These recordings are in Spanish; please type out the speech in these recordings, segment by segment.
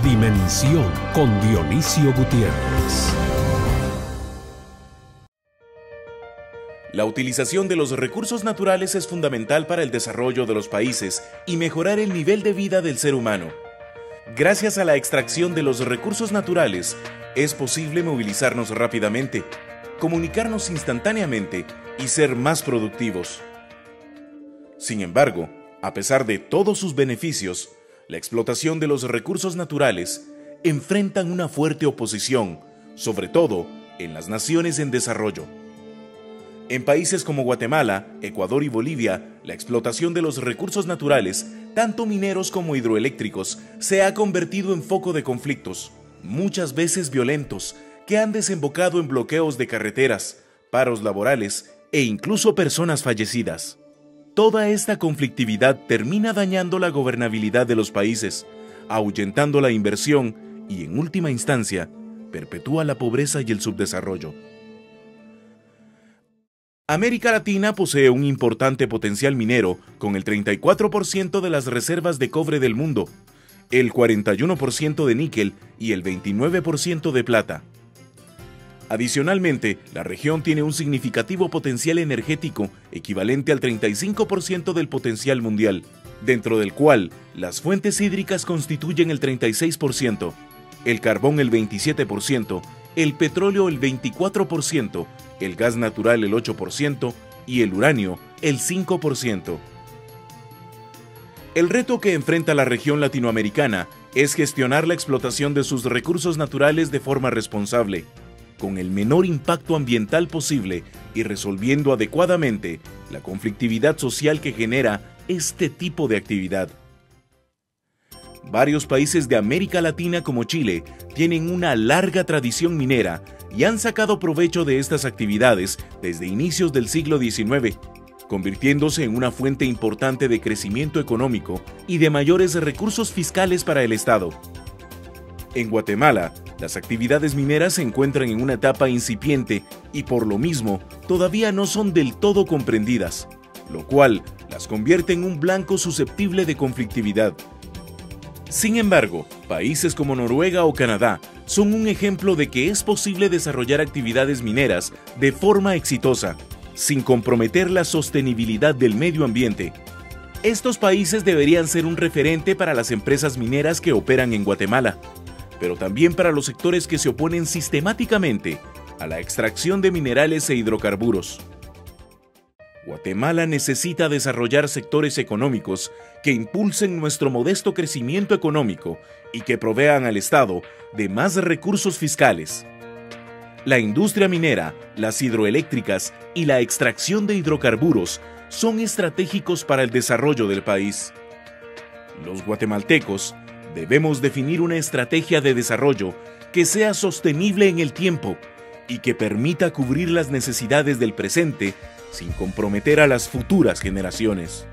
Dimensión con Dionisio Gutiérrez. La utilización de los recursos naturales es fundamental para el desarrollo de los países y mejorar el nivel de vida del ser humano. Gracias a la extracción de los recursos naturales, es posible movilizarnos rápidamente, comunicarnos instantáneamente y ser más productivos. Sin embargo, a pesar de todos sus beneficios, la explotación de los recursos naturales enfrentan una fuerte oposición, sobre todo en las naciones en desarrollo. En países como Guatemala, Ecuador y Bolivia, la explotación de los recursos naturales, tanto mineros como hidroeléctricos, se ha convertido en foco de conflictos, muchas veces violentos, que han desembocado en bloqueos de carreteras, paros laborales e incluso personas fallecidas. Toda esta conflictividad termina dañando la gobernabilidad de los países, ahuyentando la inversión y, en última instancia, perpetúa la pobreza y el subdesarrollo. América Latina posee un importante potencial minero, con el 34% de las reservas de cobre del mundo, el 41% de níquel y el 29% de plata. Adicionalmente, la región tiene un significativo potencial energético equivalente al 35% del potencial mundial, dentro del cual las fuentes hídricas constituyen el 36%, el carbón el 27%, el petróleo el 24%, el gas natural el 8% y el uranio el 5%. El reto que enfrenta la región latinoamericana es gestionar la explotación de sus recursos naturales de forma responsable, con el menor impacto ambiental posible y resolviendo adecuadamente la conflictividad social que genera este tipo de actividad. Varios países de América Latina como Chile tienen una larga tradición minera y han sacado provecho de estas actividades desde inicios del siglo XIX, convirtiéndose en una fuente importante de crecimiento económico y de mayores recursos fiscales para el Estado. En Guatemala, las actividades mineras se encuentran en una etapa incipiente y por lo mismo todavía no son del todo comprendidas, lo cual las convierte en un blanco susceptible de conflictividad. Sin embargo, países como Noruega o Canadá son un ejemplo de que es posible desarrollar actividades mineras de forma exitosa, sin comprometer la sostenibilidad del medio ambiente. Estos países deberían ser un referente para las empresas mineras que operan en Guatemala, pero también para los sectores que se oponen sistemáticamente a la extracción de minerales e hidrocarburos. Guatemala necesita desarrollar sectores económicos que impulsen nuestro modesto crecimiento económico y que provean al Estado de más recursos fiscales. La industria minera, las hidroeléctricas y la extracción de hidrocarburos son estratégicos para el desarrollo del país. Los guatemaltecos debemos definir una estrategia de desarrollo que sea sostenible en el tiempo y que permita cubrir las necesidades del presente sin comprometer a las futuras generaciones.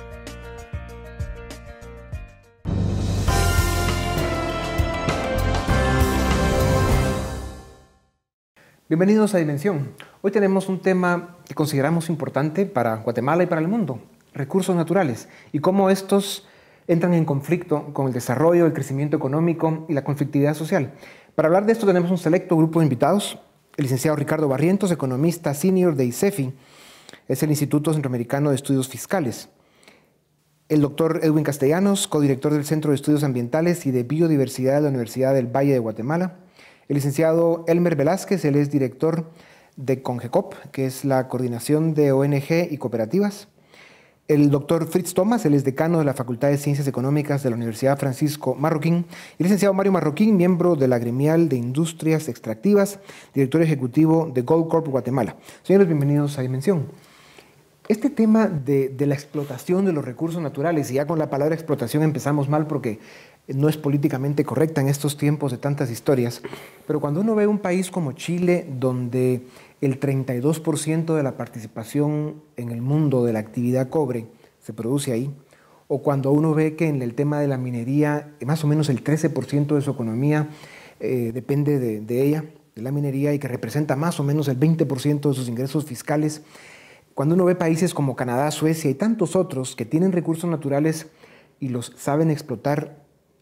Bienvenidos a Dimensión. Hoy tenemos un tema que consideramos importante para Guatemala y para el mundo: recursos naturales y cómo estos entran en conflicto con el desarrollo, el crecimiento económico y la conflictividad social. Para hablar de esto tenemos un selecto grupo de invitados: el licenciado Ricardo Barrientos, economista senior de ICEFI, es el Instituto Centroamericano de Estudios Fiscales; el doctor Edwin Castellanos, codirector del Centro de Estudios Ambientales y de Biodiversidad de la Universidad del Valle de Guatemala; el licenciado Elmer Velázquez, él es director de CONGECOP, que es la Coordinación de ONG y Cooperativas; el doctor Fritz Thomas, él es decano de la Facultad de Ciencias Económicas de la Universidad Francisco Marroquín; y el licenciado Mario Marroquín, miembro de la Gremial de Industrias Extractivas, director ejecutivo de Goldcorp Guatemala. Señores, bienvenidos a Dimensión. Este tema de la explotación de los recursos naturales, y ya con la palabra explotación empezamos mal porque no es políticamente correcta en estos tiempos de tantas historias, pero cuando uno ve un país como Chile, donde el 32% de la participación en el mundo de la actividad cobre se produce ahí, o cuando uno ve que en el tema de la minería, más o menos el 13% de su economía depende de ella, de la minería, y que representa más o menos el 20% de sus ingresos fiscales. Cuando uno ve países como Canadá, Suecia y tantos otros que tienen recursos naturales y los saben explotar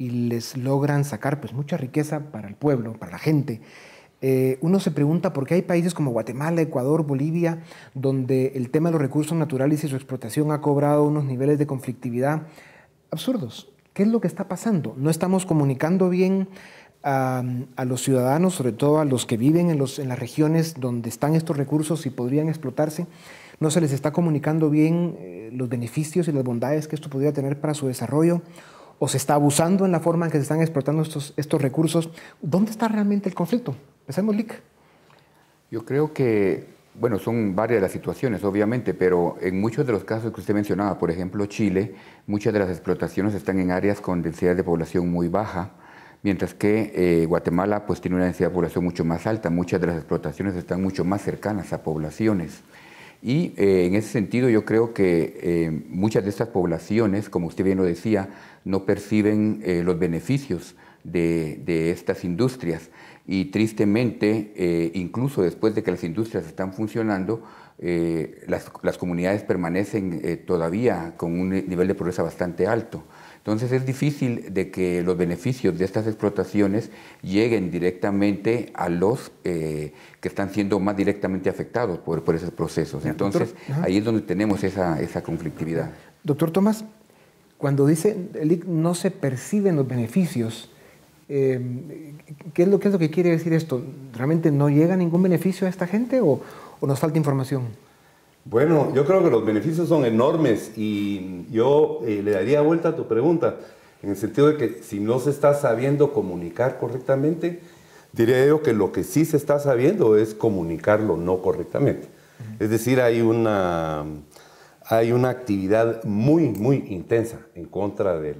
y les logran sacar pues, mucha riqueza para el pueblo, para la gente. Uno se pregunta por qué hay países como Guatemala, Ecuador, Bolivia, donde el tema de los recursos naturales y su explotación ha cobrado unos niveles de conflictividad absurdos. ¿Qué es lo que está pasando? ¿No estamos comunicando bien a los ciudadanos, sobre todo a los que viven en las regiones donde están estos recursos y podrían explotarse? ¿No se les está comunicando bien los beneficios y las bondades que esto podría tener para su desarrollo? ¿O se está abusando en la forma en que se están explotando estos recursos? ¿Dónde está realmente el conflicto? Empecemos, Lic. Yo creo que, bueno, son varias las situaciones, obviamente, pero en muchos de los casos que usted mencionaba, por ejemplo, Chile, muchas de las explotaciones están en áreas con densidad de población muy baja, mientras que Guatemala pues tiene una densidad de población mucho más alta. Muchas de las explotaciones están mucho más cercanas a poblaciones. Y en ese sentido yo creo que muchas de estas poblaciones, como usted bien lo decía, no perciben los beneficios de estas industrias. Y tristemente, incluso después de que las industrias están funcionando, las comunidades permanecen todavía con un nivel de pobreza bastante alto. Entonces es difícil de que los beneficios de estas explotaciones lleguen directamente a los que están siendo más directamente afectados por esos procesos. Entonces ahí es donde tenemos esa conflictividad. Doctor Tomás, cuando dice no se perciben los beneficios, ¿qué es lo que quiere decir esto? ¿Realmente no llega ningún beneficio a esta gente o nos falta información? Bueno, yo creo que los beneficios son enormes y yo le daría vuelta a tu pregunta en el sentido de que si no se está sabiendo comunicar correctamente, diría yo que lo que sí se está sabiendo es comunicarlo no correctamente. Es decir, hay una actividad muy, muy intensa en contra de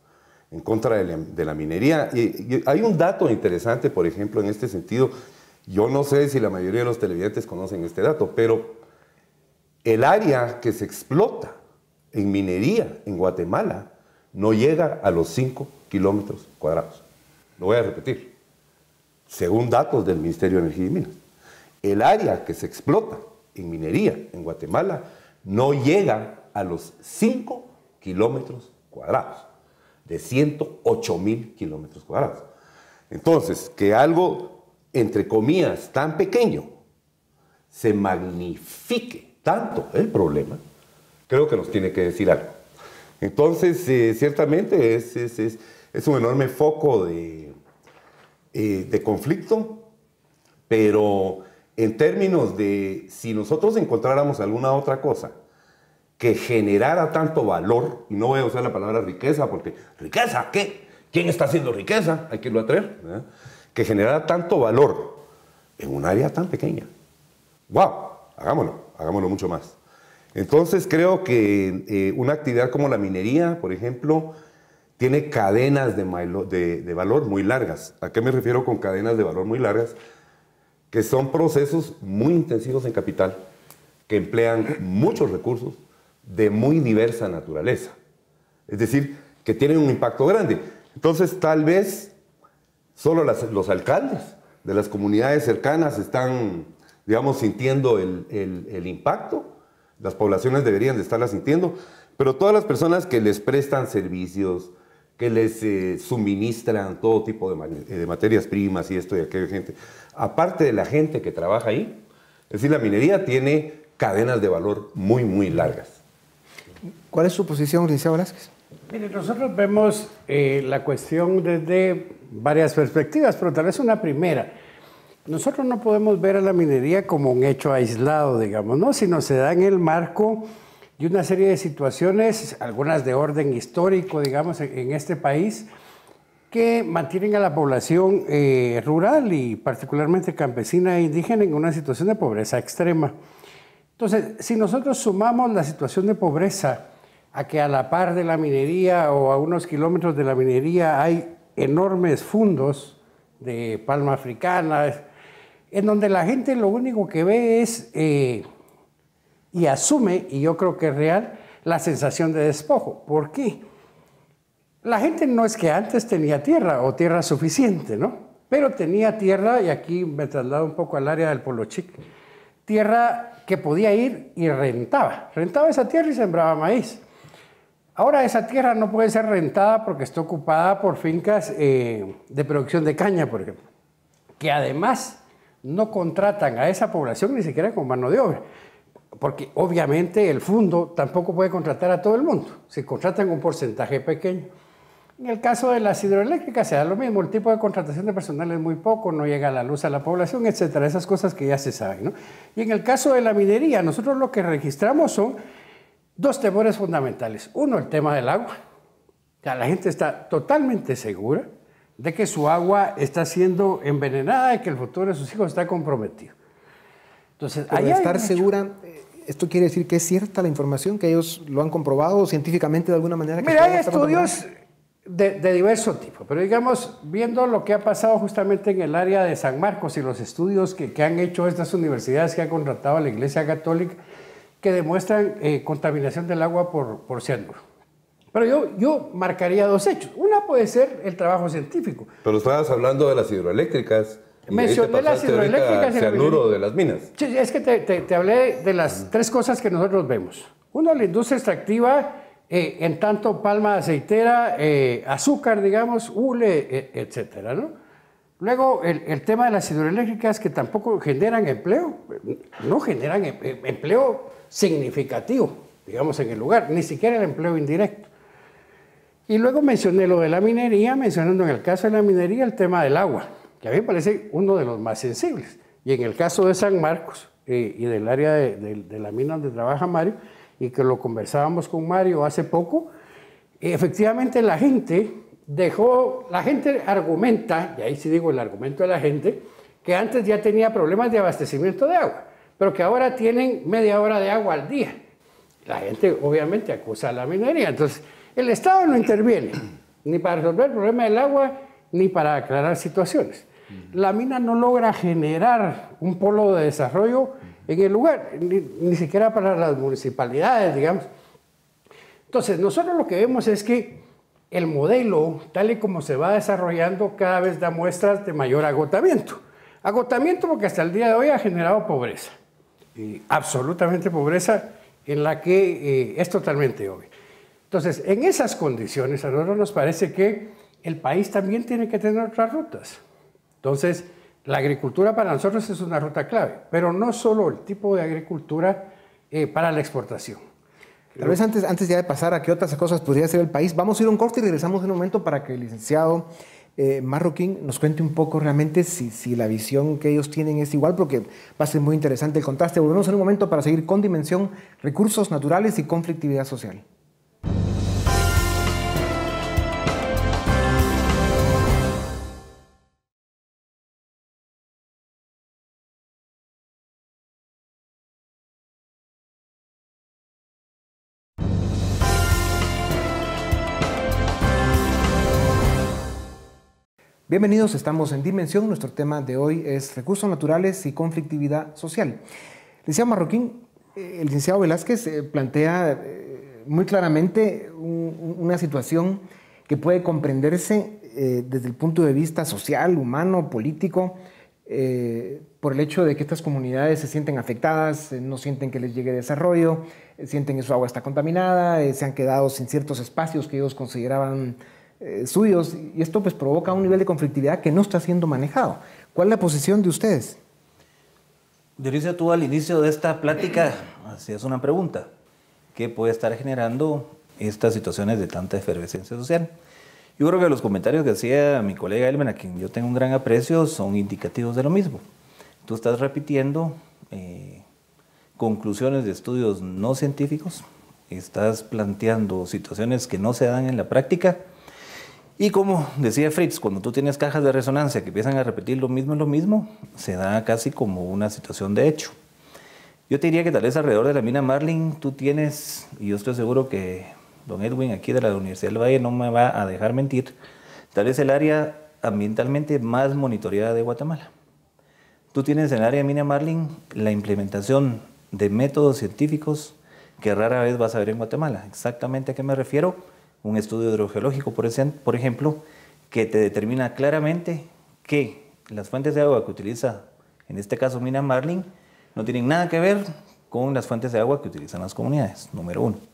la minería. Y hay un dato interesante, por ejemplo, en este sentido. Yo no sé si la mayoría de los televidentes conocen este dato, pero el área que se explota en minería en Guatemala no llega a los 5 kilómetros cuadrados. Lo voy a repetir. Según datos del Ministerio de Energía y Minas, el área que se explota en minería en Guatemala no llega a los 5 kilómetros cuadrados, de 108,000 kilómetros cuadrados. Entonces, que algo, entre comillas, tan pequeño, se magnifique tanto el problema, creo que nos tiene que decir algo. Entonces, ciertamente es un enorme foco de conflicto, pero en términos de si nosotros encontráramos alguna otra cosa que generara tanto valor, y no voy a usar la palabra riqueza, porque ¿riqueza qué? ¿Quién está haciendo riqueza? Hay que irlo a traer, ¿verdad? Que generara tanto valor en un área tan pequeña. ¡Wow! Hagámoslo mucho más. Entonces creo que una actividad como la minería, por ejemplo, tiene cadenas de valor muy largas. ¿A qué me refiero con cadenas de valor muy largas? Que son procesos muy intensivos en capital, que emplean muchos recursos de muy diversa naturaleza. Es decir, que tienen un impacto grande. Entonces tal vez solo los alcaldes de las comunidades cercanas están, digamos, sintiendo el impacto. Las poblaciones deberían de estarla sintiendo, pero todas las personas que les prestan servicios, que les suministran todo tipo de materias primas y esto y aquello, gente, aparte de la gente que trabaja ahí, es decir, la minería tiene cadenas de valor muy, muy largas. ¿Cuál es su posición, licenciado Velázquez? Mire, nosotros vemos la cuestión desde varias perspectivas, pero tal vez una primera. Nosotros no podemos ver a la minería como un hecho aislado, digamos, ¿no? Sino se da en el marco de una serie de situaciones, algunas de orden histórico, digamos, en este país, que mantienen a la población rural y particularmente campesina e indígena en una situación de pobreza extrema. Entonces, si nosotros sumamos la situación de pobreza a que a la par de la minería o a unos kilómetros de la minería hay enormes fundos de palma africana, en donde la gente lo único que ve es y asume, y yo creo que es real, la sensación de despojo. ¿Por qué? La gente no es que antes tenía tierra o tierra suficiente, ¿no? Pero tenía tierra, y aquí me traslado un poco al área del Polo Chic, tierra que podía ir y rentaba esa tierra y sembraba maíz. Ahora esa tierra no puede ser rentada porque está ocupada por fincas de producción de caña, por ejemplo, que además no contratan a esa población ni siquiera con mano de obra, porque obviamente el fondo tampoco puede contratar a todo el mundo, se contratan un porcentaje pequeño. En el caso de las hidroeléctricas se da lo mismo, el tipo de contratación de personal es muy poco, no llega la luz a la población, etcétera, esas cosas que ya se saben, ¿no? Y en el caso de la minería, nosotros lo que registramos son dos temores fundamentales. Uno, el tema del agua. O sea, la gente está totalmente segura de que su agua está siendo envenenada y que el futuro de sus hijos está comprometido. Entonces, pero estar segura, ¿esto quiere decir que es cierta la información, que ellos lo han comprobado científicamente de alguna manera? Mira, hay estudios de diverso tipo, pero digamos, viendo lo que ha pasado justamente en el área de San Marcos y los estudios que han hecho estas universidades que ha contratado a la Iglesia Católica, que demuestran contaminación del agua por cianuro. Pero yo marcaría dos hechos. Una puede ser el trabajo científico. Pero estabas hablando de las hidroeléctricas. Mencioné las hidroeléctricas. Cianuro de las minas. Sí, es que te hablé de las tres cosas que nosotros vemos. Uno, la industria extractiva, en tanto palma aceitera, azúcar, digamos, hule, etcétera, ¿no? Luego, el tema de las hidroeléctricas que tampoco generan empleo, no generan empleo significativo, digamos, en el lugar, ni siquiera el empleo indirecto. Y luego mencioné lo de la minería, mencionando en el caso de la minería el tema del agua, que a mí me parece uno de los más sensibles. Y en el caso de San Marcos y del área de la mina donde trabaja Mario, y que lo conversábamos con Mario hace poco, efectivamente la gente argumenta, y ahí sí digo el argumento de la gente, que antes ya tenía problemas de abastecimiento de agua, pero que ahora tienen media hora de agua al día. La gente obviamente acusa a la minería, entonces el Estado no interviene, ni para resolver el problema del agua, ni para aclarar situaciones. La mina no logra generar un polo de desarrollo en el lugar, ni siquiera para las municipalidades, digamos. Entonces, nosotros lo que vemos es que el modelo, tal y como se va desarrollando, cada vez da muestras de mayor agotamiento. Agotamiento porque hasta el día de hoy ha generado pobreza, absolutamente pobreza, en la que es totalmente obvio. Entonces, en esas condiciones, a nosotros nos parece que el país también tiene que tener otras rutas. Entonces, la agricultura para nosotros es una ruta clave, pero no solo el tipo de agricultura para la exportación. Tal vez antes ya de pasar a qué otras cosas podría hacer el país, vamos a ir a un corte y regresamos en un momento para que el licenciado Marroquín nos cuente un poco realmente si la visión que ellos tienen es igual, porque va a ser muy interesante el contraste. Volvemos en un momento para seguir con Dimensión, recursos naturales y conflictividad social. Bienvenidos, estamos en Dimensión. Nuestro tema de hoy es recursos naturales y conflictividad social. Licenciado Marroquín, el licenciado Velázquez plantea muy claramente una situación que puede comprenderse desde el punto de vista social, humano, político, por el hecho de que estas comunidades se sienten afectadas, no sienten que les llegue desarrollo, sienten que su agua está contaminada, se han quedado sin ciertos espacios que ellos consideraban suyos, y esto pues provoca un nivel de conflictividad que no está siendo manejado. ¿Cuál es la posición de ustedes? Dionisio, tú al inicio de esta plática hacías una pregunta: ¿qué puede estar generando estas situaciones de tanta efervescencia social? Yo creo que los comentarios que hacía mi colega Elmen, a quien yo tengo un gran aprecio, son indicativos de lo mismo. Tú estás repitiendo conclusiones de estudios no científicos, estás planteando situaciones que no se dan en la práctica. Y como decía Fritz, cuando tú tienes cajas de resonancia que empiezan a repetir lo mismo, se da casi como una situación de hecho. Yo te diría que tal vez alrededor de la mina Marlin tú tienes, y yo estoy seguro que don Edwin aquí de la Universidad del Valle no me va a dejar mentir, tal vez el área ambientalmente más monitoreada de Guatemala. Tú tienes en el área de mina Marlin la implementación de métodos científicos que rara vez vas a ver en Guatemala. ¿Exactamente a qué me refiero? Un estudio hidrogeológico, por ejemplo, que te determina claramente que las fuentes de agua que utiliza, en este caso mina Marlin, no tienen nada que ver con las fuentes de agua que utilizan las comunidades, número uno.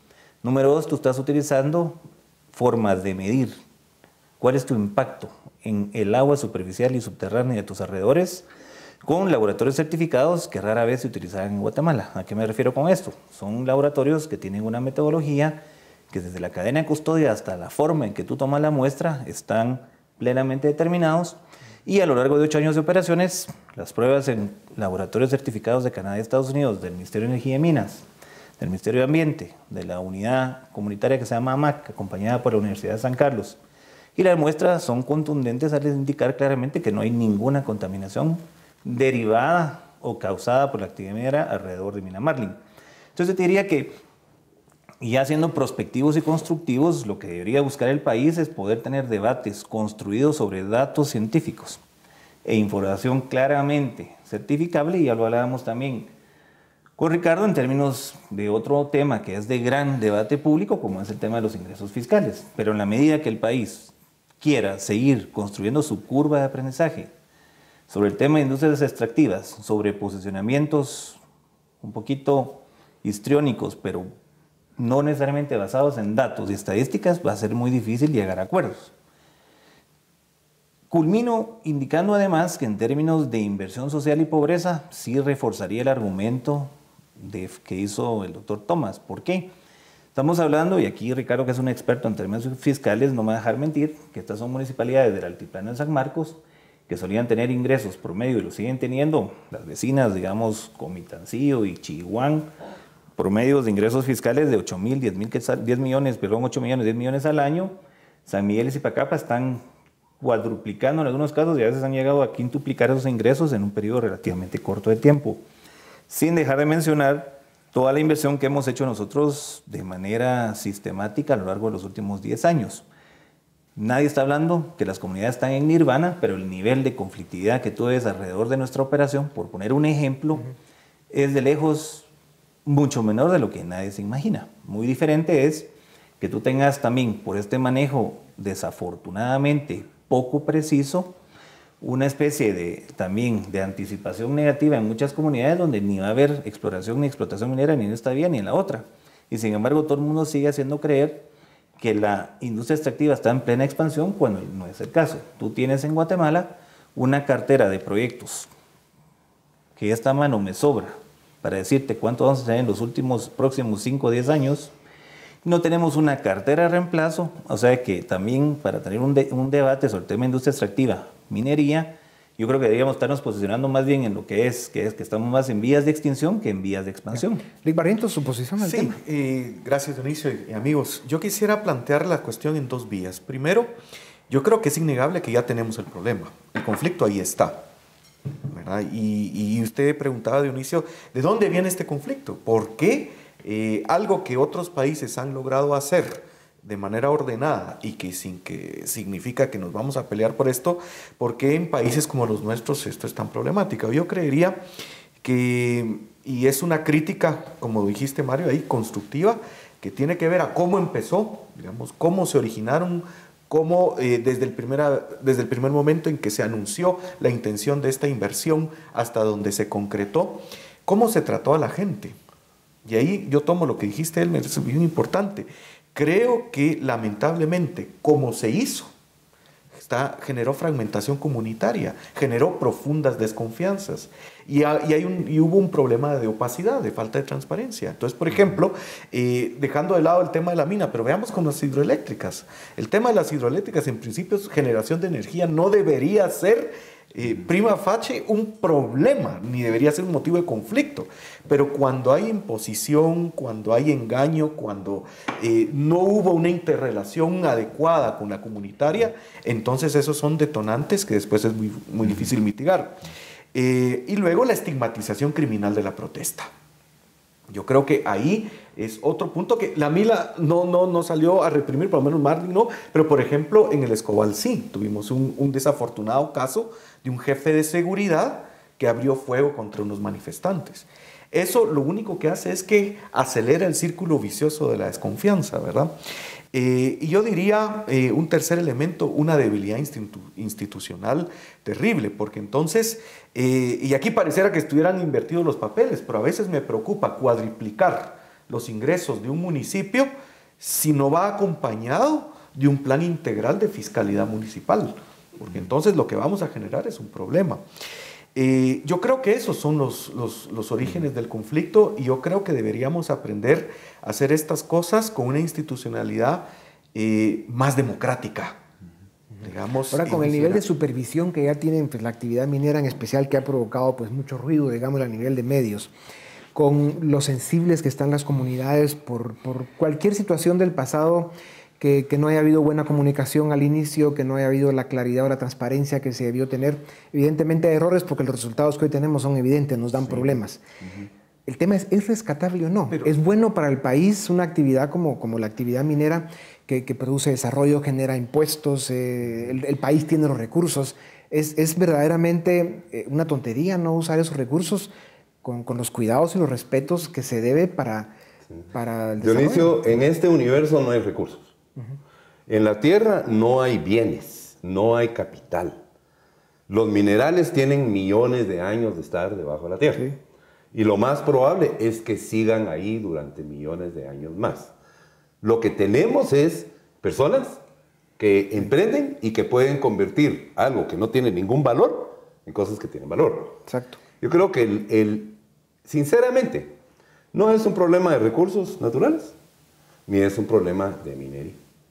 Número 2, tú estás utilizando formas de medir cuál es tu impacto en el agua superficial y subterránea de tus alrededores con laboratorios certificados que rara vez se utilizan en Guatemala. ¿A qué me refiero con esto? Son laboratorios que tienen una metodología que desde la cadena de custodia hasta la forma en que tú tomas la muestra están plenamente determinados, y a lo largo de 8 años de operaciones, las pruebas en laboratorios certificados de Canadá y Estados Unidos, del Ministerio de Energía y Minas, del Ministerio de Ambiente, de la unidad comunitaria que se llama AMAC, acompañada por la Universidad de San Carlos, y las muestras son contundentes al indicar claramente que no hay ninguna contaminación derivada o causada por la actividad minera alrededor de Mina Marlin. Entonces te diría que, ya siendo prospectivos y constructivos, lo que debería buscar el país es poder tener debates construidos sobre datos científicos e información claramente certificable, y ya lo hablábamos también con Ricardo en términos de otro tema que es de gran debate público, como es el tema de los ingresos fiscales. Pero en la medida que el país quiera seguir construyendo su curva de aprendizaje sobre el tema de industrias extractivas, sobre posicionamientos un poquito histriónicos, pero no necesariamente basados en datos y estadísticas, va a ser muy difícil llegar a acuerdos. Culmino indicando además que en términos de inversión social y pobreza, sí reforzaría el argumento que hizo el doctor Thomas. ¿Por qué? Estamos hablando, y aquí Ricardo, que es un experto en términos fiscales, no me va a dejar mentir, que estas son municipalidades del Altiplano de San Marcos, que solían tener ingresos promedio, y lo siguen teniendo las vecinas, digamos, Comitancillo y Chihuán, promedios de ingresos fiscales de 8 millones, 10 millones al año. San Miguel y Zipacapa están cuadruplicando en algunos casos, y a veces han llegado a quintuplicar esos ingresos en un periodo relativamente corto de tiempo. Sin dejar de mencionar toda la inversión que hemos hecho nosotros de manera sistemática a lo largo de los últimos 10 años. Nadie está hablando que las comunidades están en nirvana, pero el nivel de conflictividad que tú ves alrededor de nuestra operación, por poner un ejemplo, es de lejos mucho menor de lo que nadie se imagina. Muy diferente es que tú tengas también, por este manejo desafortunadamente poco preciso, una especie también de anticipación negativa en muchas comunidades donde ni va a haber exploración ni explotación minera ni en esta vía ni en la otra. Y sin embargo todo el mundo sigue haciendo creer que la industria extractiva está en plena expansión cuando no es el caso. Tú tienes en Guatemala una cartera de proyectos que esta mano me sobra para decirte cuánto vamos a hacer en los próximos 5 o 10 años. No tenemos una cartera de reemplazo, o sea que también para tener un debate sobre el tema de industria extractiva, minería, yo creo que deberíamos estarnos posicionando más bien en lo que estamos más en vías de extinción que en vías de expansión. Rick Barrientos, su posición al tema. Gracias, Dionisio y amigos. Yo quisiera plantear la cuestión en 2 vías. Primero, yo creo que es innegable que ya tenemos el problema. El conflicto ahí está, ¿verdad? Y usted preguntaba, Dionisio, ¿de dónde viene este conflicto? ¿Por qué algo que otros países han logrado hacer de manera ordenada y que sin que significa que nos vamos a pelear por esto, ¿por qué en países como los nuestros esto es tan problemático? Yo creería que, y es una crítica, como dijiste Mario, ahí constructiva, que tiene que ver a cómo empezó, digamos, cómo se originaron, cómo desde el primer momento en que se anunció la intención de esta inversión hasta donde se concretó, cómo se trató a la gente. Y ahí yo tomo lo que dijiste, Elmer, es bien importante. Creo que lamentablemente, como se hizo, generó fragmentación comunitaria, generó profundas desconfianzas y hubo un problema de opacidad, de falta de transparencia. Entonces, por ejemplo, dejando de lado el tema de la mina, pero veamos con las hidroeléctricas. El tema de las hidroeléctricas, en principio, generación de energía no debería ser prima facie un problema, ni debería ser un motivo de conflicto. Pero cuando hay imposición, cuando hay engaño, cuando no hubo una interrelación adecuada con la comunitaria, entonces esos son detonantes que después es muy difícil mitigar. Y luego la estigmatización criminal de la protesta. Yo creo que ahí es otro punto que la Mila no salió a reprimir, por lo menos Marlin no, pero por ejemplo en el Escobal sí, tuvimos un desafortunado caso de un jefe de seguridad que abrió fuego contra unos manifestantes. Eso lo único que hace es que acelera el círculo vicioso de la desconfianza, ¿verdad? Y yo diría un tercer elemento, una debilidad institucional terrible, porque entonces, y aquí pareciera que estuvieran invertidos los papeles, pero a veces me preocupa cuadriplicar los ingresos de un municipio si no va acompañado de un plan integral de fiscalidad municipal, porque entonces lo que vamos a generar es un problema. Yo creo que esos son los orígenes del conflicto, y yo creo que deberíamos aprender a hacer estas cosas con una institucionalidad más democrática. Digamos, ahora, con el nivel de supervisión que ya tienen, pues, la actividad minera en especial, que ha provocado pues mucho ruido, digamos, a nivel de medios, con lo sensibles que están las comunidades por cualquier situación del pasado, que no haya habido buena comunicación al inicio, que no haya habido la claridad o la transparencia que se debió tener. Evidentemente hay errores, porque los resultados que hoy tenemos son evidentes, nos dan problemas. El tema ¿es rescatable o no? Pero ¿es bueno para el país una actividad como la actividad minera, que produce desarrollo, genera impuestos, el país tiene los recursos? ¿Es verdaderamente una tontería no usar esos recursos con los cuidados y los respetos que se debe para el desarrollo? Dionisio, en este universo no hay recursos. En la tierra no hay bienes, no hay capital. Los minerales tienen millones de años de estar debajo de la tierra. Sí. Y lo más probable es que sigan ahí durante millones de años más. Lo que tenemos es personas que emprenden y que pueden convertir algo que no tiene ningún valor en cosas que tienen valor. Exacto. Yo creo que sinceramente, no es un problema de recursos naturales, ni es un problema de minería.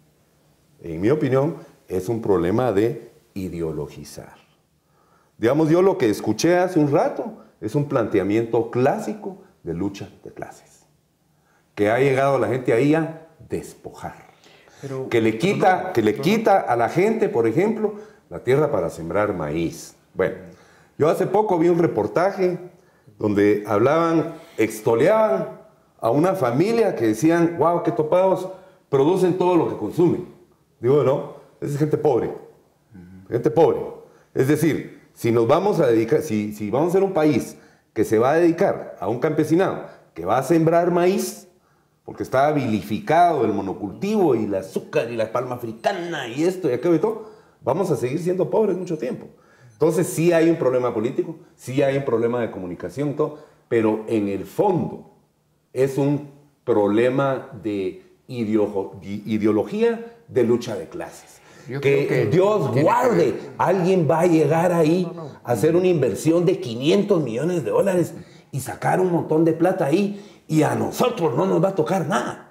En mi opinión, es un problema de ideologizar. Digamos, yo lo que escuché hace un rato es un planteamiento clásico de lucha de clases, que ha llegado la gente ahí a despojar. Que le quita a la gente, por ejemplo, la tierra para sembrar maíz. Bueno, yo hace poco vi un reportaje donde extoleaban a una familia que decían, wow, qué topados, producen todo lo que consumen. Digo, no, esa es gente pobre. Gente pobre. Es decir, si nos vamos a dedicar, si vamos a ser un país que se va a dedicar a un campesinado que va a sembrar maíz, porque está vilificado el monocultivo y el azúcar y la palma africana y esto y aquello y todo, vamos a seguir siendo pobres mucho tiempo. Entonces sí hay un problema político, sí hay un problema de comunicación y todo, pero en el fondo es un problema de ideología de lucha de clases. Que Dios guarde, alguien va a llegar ahí a hacer una inversión de $500 millones y sacar un montón de plata ahí, y a nosotros no nos va a tocar nada.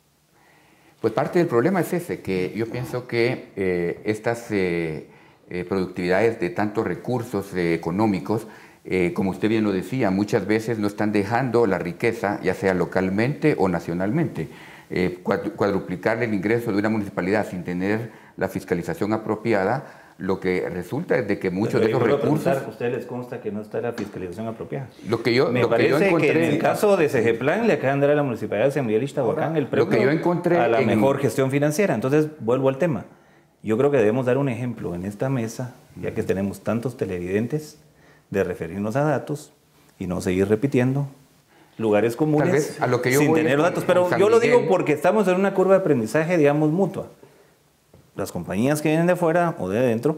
Pues parte del problema es ese, que yo pienso que estas productividades de tantos recursos económicos, como usted bien lo decía, muchas veces no están dejando la riqueza, ya sea localmente o nacionalmente. Cuadruplicar el ingreso de una municipalidad sin tener la fiscalización apropiada, lo que resulta es de que muchos de esos recursos... ¿A ustedes les consta que no está la fiscalización apropiada? Me parece que en el caso de Segeplan le acaban de dar a la municipalidad de San Miguel Ixtahuacán el premio a la mejor gestión financiera. Entonces, vuelvo al tema. Yo creo que debemos dar un ejemplo en esta mesa, ya que tenemos tantos televidentes, de referirnos a datos y no seguir repitiendo lugares comunes a lo que yo sin tener los datos. Pero yo lo digo porque estamos en una curva de aprendizaje, digamos, mutua. Las compañías que vienen de afuera o de adentro,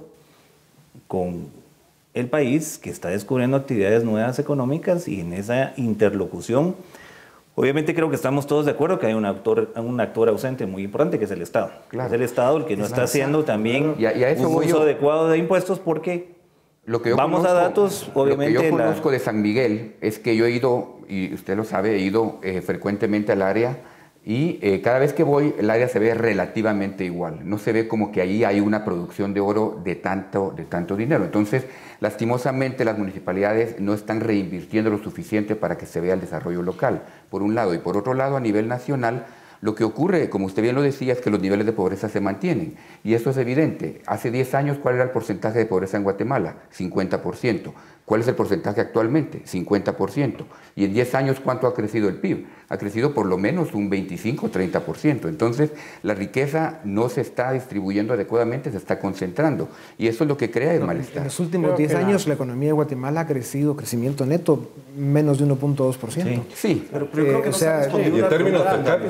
con el país que está descubriendo actividades nuevas económicas, y en esa interlocución, obviamente creo que estamos todos de acuerdo que hay un actor ausente muy importante, que es el Estado. Claro. Es el Estado el que no está haciendo también un uso adecuado de impuestos, porque vamos a datos, obviamente. Lo que yo conozco de San Miguel es que yo he ido, y usted lo sabe, he ido frecuentemente al área, y cada vez que voy el área se ve relativamente igual. No se ve como que ahí hay una producción de oro de tanto dinero. Entonces, lastimosamente las municipalidades no están reinvirtiendo lo suficiente para que se vea el desarrollo local, por un lado. Y por otro lado, a nivel nacional, lo que ocurre, como usted bien lo decía, es que los niveles de pobreza se mantienen. Y eso es evidente. Hace 10 años, ¿cuál era el porcentaje de pobreza en Guatemala? 50%. ¿Cuál es el porcentaje actualmente? 50%. Y en 10 años, ¿cuánto ha crecido el PIB? Ha crecido por lo menos un 25-30%. Entonces, la riqueza no se está distribuyendo adecuadamente, se está concentrando. Y eso es lo que crea el malestar. En los últimos 10 años, la economía de Guatemala ha crecido, crecimiento neto, menos de 1.2%. Sí. Pero creo que y en términos per cápita,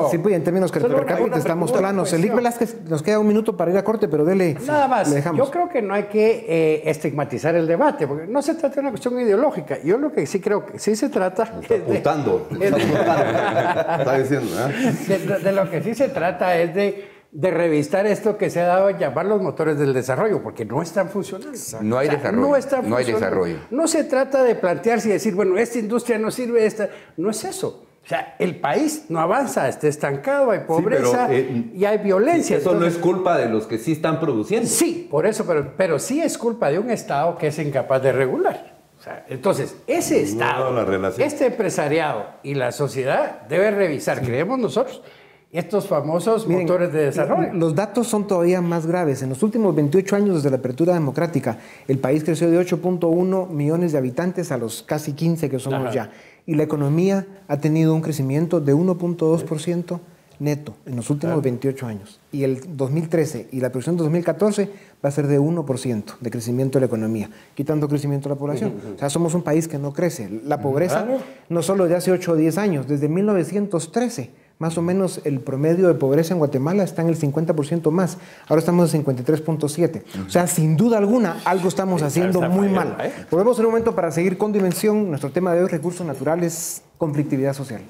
Sí, pues en términos per cápita estamos planos. Elic Velázquez, nos queda un minuto para ir a corte, pero dele. Nada más. Le dejamos. Yo creo que no hay que estigmatizar el debate, porque no se trata de una cuestión ideológica. Yo lo que sí creo que sí se trata... Está apuntando. Está diciendo, ¿eh? De lo que sí se trata es de revisar esto que se ha dado a llamar los motores del desarrollo, porque no están funcionando. No hay desarrollo. No están No hay funcionando. desarrollo. No se trata de plantearse y decir, bueno, esta industria no sirve, esta... No es eso. O sea, el país no avanza, está estancado, hay pobreza y hay violencia. Eso Entonces, no es culpa de los que sí están produciendo. sí, por eso, pero sí es culpa de un Estado que es incapaz de regular. O sea, entonces, ese Estado, la relación. este empresariado y la sociedad debe revisar, creemos nosotros, estos famosos Miren, motores de desarrollo. Los datos son todavía más graves. En los últimos 28 años desde la apertura democrática, el país creció de 8.1 millones de habitantes a los casi 15 que somos Ajá. ya. Y la economía ha tenido un crecimiento de 1.2% neto en los últimos 28 años. Y el 2013 y la proyección de 2014 va a ser de 1% de crecimiento de la economía, quitando crecimiento de la población. O sea, somos un país que no crece. La pobreza no solo de hace 8 o 10 años, desde 1913. Más o menos el promedio de pobreza en Guatemala está en el 50% más. Ahora estamos en 53.7. O sea, sin duda alguna, algo estamos haciendo muy mal. Volvemos en un momento para seguir con Dimensión. Nuestro tema de hoy, recursos naturales, conflictividad social.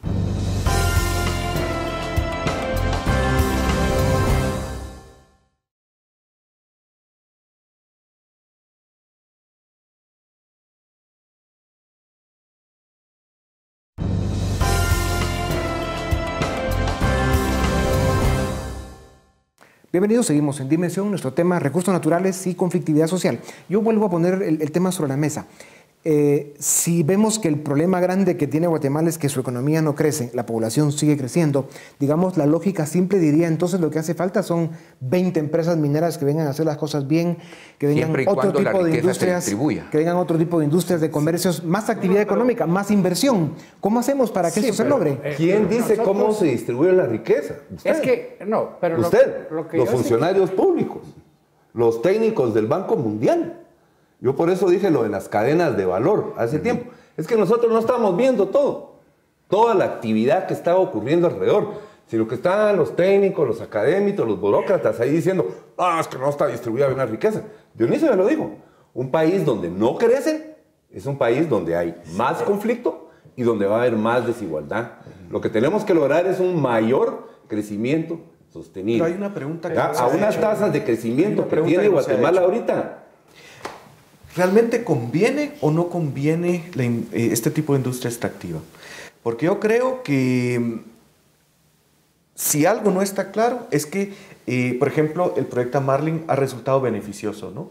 Bienvenidos, seguimos en Dimensión, nuestro tema recursos naturales y conflictividad social. Yo vuelvo a poner el tema sobre la mesa. Si vemos que el problema grande que tiene Guatemala es que su economía no crece, la población sigue creciendo, digamos, la lógica simple diría entonces lo que hace falta son 20 empresas mineras que vengan a hacer las cosas bien, que vengan otro tipo de industrias, que vengan otro tipo de industrias, de comercios, más actividad económica, más inversión. ¿Cómo hacemos para que eso se logre? ¿Quién dice cómo se distribuye la riqueza? Usted. Es que, no, pero usted, lo que los yo funcionarios públicos, los técnicos del Banco Mundial. Yo por eso dije lo de las cadenas de valor hace tiempo. Es que nosotros no estamos viendo toda la actividad que está ocurriendo alrededor, sino que están los técnicos, los académicos, los burócratas ahí diciendo, es que no está distribuida bien la riqueza. Dionisio me lo dijo, un país donde no crece es un país donde hay más conflicto y donde va a haber más desigualdad. Lo que tenemos que lograr es un mayor crecimiento sostenible. Pero hay una pregunta que a unas tasas de crecimiento que tiene Guatemala ahorita. ¿Realmente conviene o no conviene este tipo de industria extractiva? Porque yo creo que si algo no está claro es que, por ejemplo, el proyecto Marlin ha resultado beneficioso, ¿no?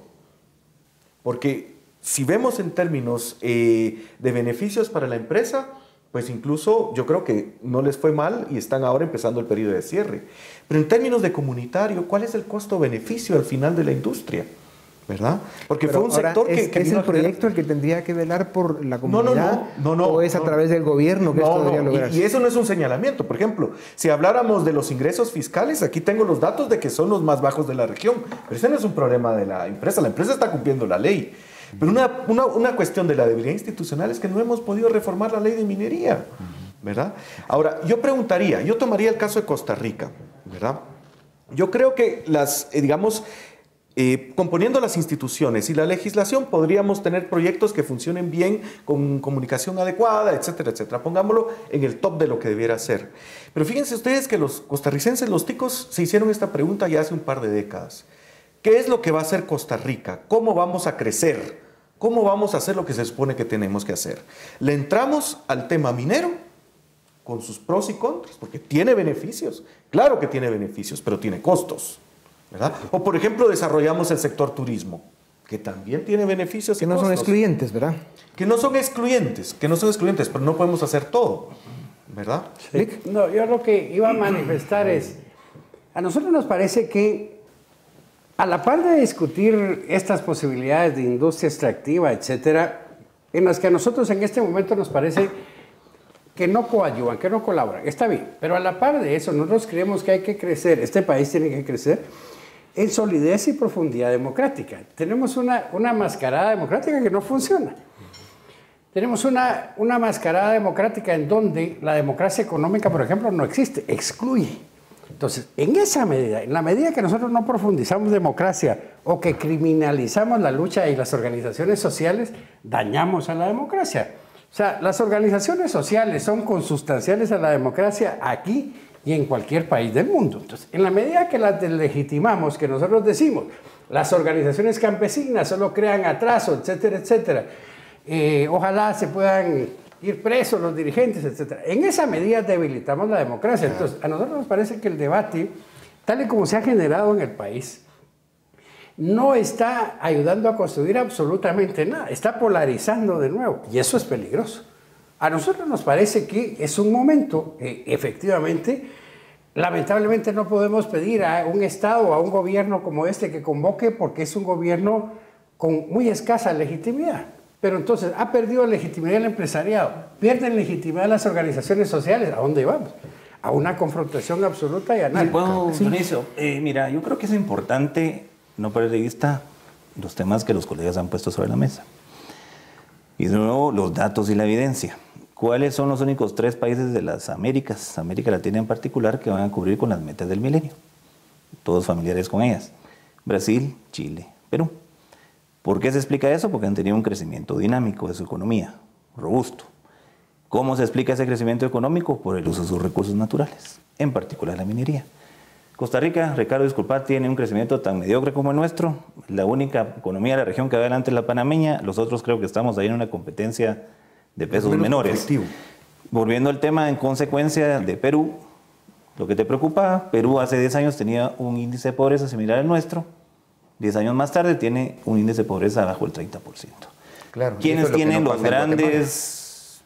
Porque si vemos en términos de beneficios para la empresa, pues incluso yo creo que no les fue mal y están ahora empezando el periodo de cierre. Pero en términos de comunitario, ¿cuál es el costo-beneficio al final de la industria? ¿Verdad? Porque pero fue un sector que ¿Es el proyecto el que tendría que velar por la comunidad? No, ¿O es a través del gobierno que esto debería lograrse? Y eso no es un señalamiento. Por ejemplo, si habláramos de los ingresos fiscales, aquí tengo los datos de que son los más bajos de la región. Pero ese no es un problema de la empresa está cumpliendo la ley. Pero una cuestión de la debilidad institucional es que no hemos podido reformar la ley de minería, ¿verdad? Ahora, yo tomaría el caso de Costa Rica, ¿verdad? Yo creo que componiendo las instituciones y la legislación podríamos tener proyectos que funcionen bien, con comunicación adecuada, etcétera, etcétera. Pongámoslo en el top de lo que debiera ser. Pero fíjense ustedes que los costarricenses, los ticos, se hicieron esta pregunta ya hace un par de décadas. ¿Qué es lo que va a hacer Costa Rica? ¿Cómo vamos a crecer? ¿Cómo vamos a hacer lo que se supone que tenemos que hacer? Le entramos al tema minero con sus pros y contras, porque tiene beneficios. Claro que tiene beneficios, pero tiene costos, ¿verdad? O, por ejemplo, desarrollamos el sector turismo, que también tiene beneficios que no son excluyentes, ¿verdad? Que no son excluyentes, pero no podemos hacer todo, ¿verdad? Sí. No, yo lo que iba a manifestar es, a nosotros nos parece que a la par de discutir estas posibilidades de industria extractiva, etcétera, en las que a nosotros en este momento nos parece que no coadyuvan, que no colaboran, está bien, pero a la par de eso nosotros creemos que hay que crecer, este país tiene que crecer en solidez y profundidad democrática. Tenemos una mascarada democrática que no funciona. Tenemos una mascarada democrática en donde la democracia económica, por ejemplo, no existe, excluye. Entonces, en esa medida, en la medida que nosotros no profundizamos democracia o que criminalizamos la lucha y las organizaciones sociales, dañamos a la democracia. O sea, las organizaciones sociales son consustanciales a la democracia aquí y en cualquier país del mundo. Entonces, en la medida que las deslegitimamos, que nosotros decimos, las organizaciones campesinas solo crean atraso, etcétera, etcétera, ojalá se puedan ir presos los dirigentes, etcétera. En esa medida debilitamos la democracia. Entonces, a nosotros nos parece que el debate, tal y como se ha generado en el país, no está ayudando a construir absolutamente nada, está polarizando de nuevo, y eso es peligroso. A nosotros nos parece que es un momento, efectivamente, lamentablemente no podemos pedir a un Estado o a un gobierno como este que convoque, porque es un gobierno con muy escasa legitimidad. Pero entonces ha perdido legitimidad el empresariado, pierden legitimidad las organizaciones sociales. ¿A dónde vamos? A una confrontación absoluta y anárquica. Dionisio, mira, yo creo que es importante no perder de vista los temas que los colegas han puesto sobre la mesa. Y de nuevo, los datos y la evidencia. ¿Cuáles son los únicos 3 países de las Américas, América Latina en particular, que van a cubrir con las metas del milenio? Todos familiares con ellas. Brasil, Chile, Perú. ¿Por qué se explica eso? Porque han tenido un crecimiento dinámico de su economía, robusto. ¿Cómo se explica ese crecimiento económico? Por el uso de sus recursos naturales, en particular la minería. Costa Rica, Ricardo, disculpa, tiene un crecimiento tan mediocre como el nuestro. La única economía de la región que va adelante es la panameña. Los otros creo que estamos ahí en una competencia de pesos menores. Volviendo al tema, en consecuencia de Perú, lo que te preocupa, Perú hace 10 años tenía un índice de pobreza similar al nuestro. 10 años más tarde tiene un índice de pobreza bajo el 30%. Claro, ¿Quiénes tienen los grandes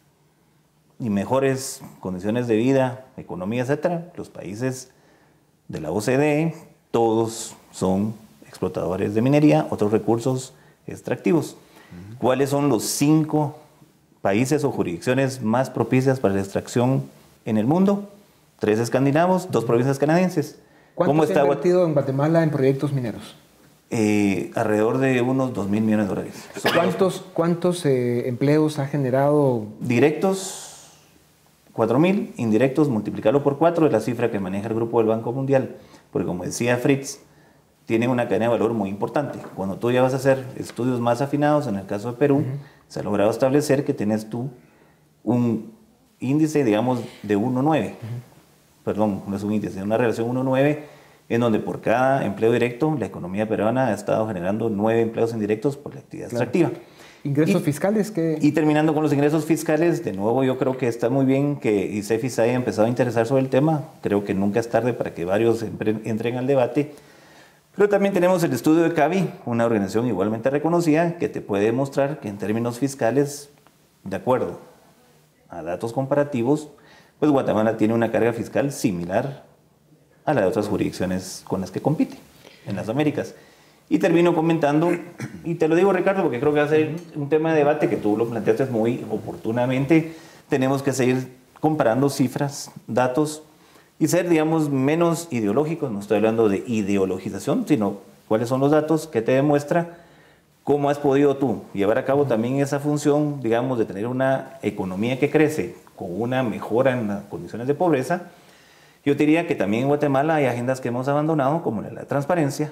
y mejores condiciones de vida, economía, etcétera? Los países de la OCDE, todos son explotadores de minería, otros recursos extractivos. ¿Cuáles son los 5 países o jurisdicciones más propicias para la extracción en el mundo? 3 escandinavos, 2 provincias canadienses. ¿Cuánto se ha invertido en Guatemala en proyectos mineros? Alrededor de unos $2.000 millones. ¿Cuántos empleos ha generado? Directos, 4.000, indirectos, multiplicarlo por 4 es la cifra que maneja el Grupo del Banco Mundial. Porque como decía Fritz, tiene una cadena de valor muy importante. Cuando tú ya vas a hacer estudios más afinados, en el caso de Perú, se ha logrado establecer que tienes tú un índice, digamos, de 1,9. Perdón, no es un índice, es una relación 1,9, en donde por cada empleo directo la economía peruana ha estado generando 9 empleos indirectos por la actividad extractiva. ¿Ingresos fiscales? Y terminando con los ingresos fiscales, de nuevo yo creo que está muy bien que ICEFI haya empezado a interesar sobre el tema. Creo que nunca es tarde para que varios entren al debate. Pero también tenemos el estudio de CABI, una organización igualmente reconocida, que te puede demostrar que en términos fiscales, de acuerdo a datos comparativos, pues Guatemala tiene una carga fiscal similar a la de otras jurisdicciones con las que compite en las Américas. Y termino comentando, y te lo digo, Ricardo, porque creo que va a ser un tema de debate que tú lo planteaste muy oportunamente. Tenemos que seguir comparando cifras, datos, y ser, digamos, menos ideológicos. No estoy hablando de ideologización, sino cuáles son los datos que te demuestra cómo has podido tú llevar a cabo también esa función, digamos, de tener una economía que crece con una mejora en las condiciones de pobreza. Yo diría que también en Guatemala hay agendas que hemos abandonado, como la de la transparencia,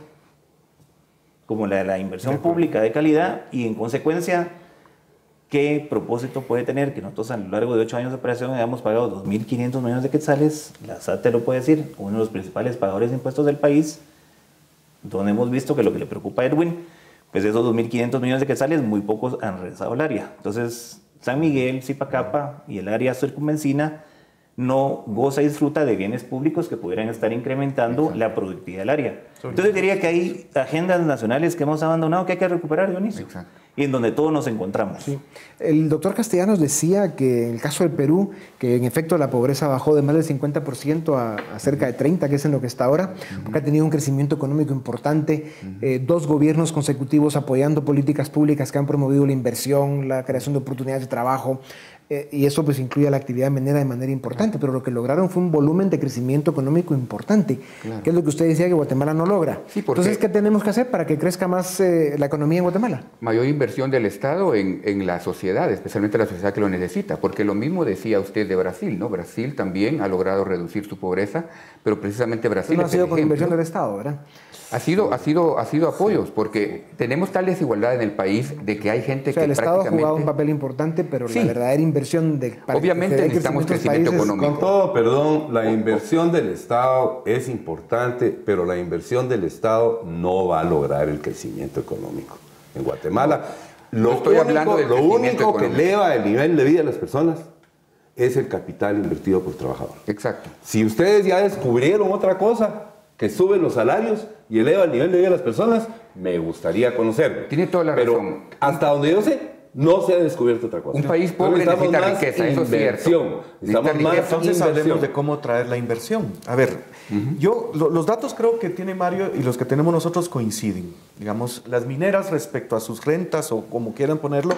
como la de la inversión pública de calidad, y en consecuencia, ¿qué propósito puede tener que nosotros a lo largo de 8 años de operación hayamos pagado 2.500 millones de quetzales? La SAT te lo puede decir, uno de los principales pagadores de impuestos del país, donde hemos visto que lo que le preocupa a Edwin, pues esos 2.500 millones de quetzales, muy pocos han regresado al área. Entonces, San Miguel, Zipacapa y el área circunvencina no goza y disfruta de bienes públicos que pudieran estar incrementando la productividad del área. Entonces diría que hay agendas nacionales que hemos abandonado que hay que recuperar, Dionisio, y en donde todos nos encontramos. Sí. El doctor Castellanos decía que en el caso del Perú, que en efecto la pobreza bajó de más del 50% a cerca de 30%, que es en lo que está ahora, porque ha tenido un crecimiento económico importante, 2 gobiernos consecutivos apoyando políticas públicas que han promovido la inversión, la creación de oportunidades de trabajo, y eso pues incluye la actividad minera de manera importante, pero lo que lograron fue un volumen de crecimiento económico importante, que es lo que usted decía, que Guatemala no no logra. Sí, porque entonces, ¿qué tenemos que hacer para que crezca más la economía en Guatemala? Mayor inversión del Estado en la sociedad, especialmente la sociedad que lo necesita, porque lo mismo decía usted de Brasil, ¿no? Brasil también ha logrado reducir su pobreza, pero precisamente Brasil No ha es el sido con ejemplo. inversión del Estado, ¿verdad? Ha sido apoyos, porque tenemos tal desigualdad en el país de que hay gente O sea, que el Estado ha prácticamente... jugado un papel importante, pero Sí. la verdadera inversión para Obviamente que dé necesitamos crecimiento a crecimiento los países- económico. Con todo perdón, la inversión del Estado es importante, pero la inversión del Estado no va a lograr el crecimiento económico. En Guatemala, No estoy hablando del lo crecimiento único que económico. eleva el nivel de vida de las personas es el capital invertido por trabajador. Exacto. Si ustedes ya descubrieron otra cosa, que suben los salarios y eleva el nivel de vida de las personas, me gustaría conocerlo. Tiene toda la Pero razón. hasta donde yo sé, no se ha descubierto otra cosa. Un país pobre Entonces, necesita necesitamos riqueza, más eso es cierto. inversión. Necesitamos Necesita más riqueza. Entonces hablemos inversión. de cómo traer la inversión. A ver, los datos creo que tiene Mario y los que tenemos nosotros coinciden. Digamos, las mineras respecto a sus rentas o como quieran ponerlo,